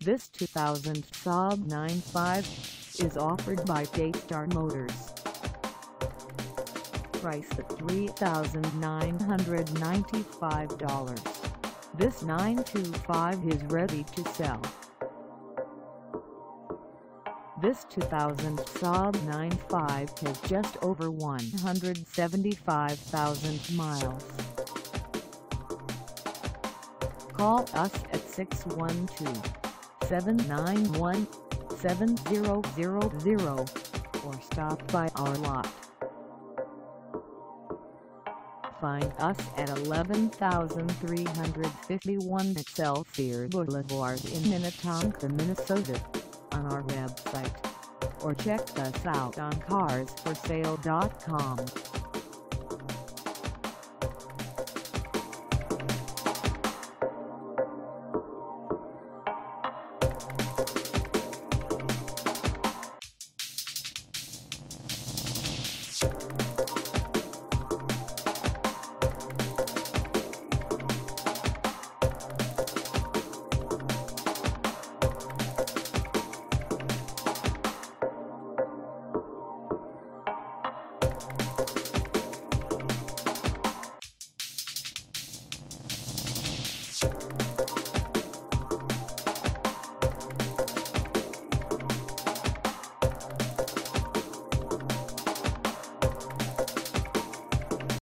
This 2000 Saab 9.5 is offered by Daystarr Motors. Price at $3,995. This 9.5 is ready to sell. This 2000 Saab 9.5 has just over 175,000 miles. Call us at 612-791-7000 or stop by our lot. Find us at 11,351 Excelsior Boulevard in Minnetonka, Minnesota, on our website, or check us out on carsforsale.com.